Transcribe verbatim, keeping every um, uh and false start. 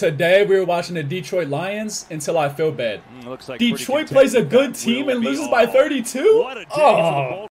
Today we were watching the Detroit Lions until I feel bad. Looks like Detroit plays a good team and loses by thirty-two? Oh.